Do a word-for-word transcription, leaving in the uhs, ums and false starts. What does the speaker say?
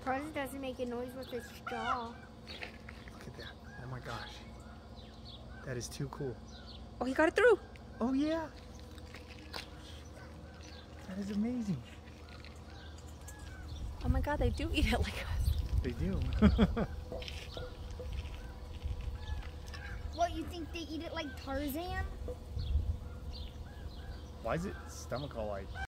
Tarzan doesn't make a noise with his jaw. Look at that. Oh my gosh. That is too cool. Oh, he got it through. Oh yeah. That is amazing. Oh my God, they do eat it like us. They do. What, you think they eat it like Tarzan? Why is its stomach all like...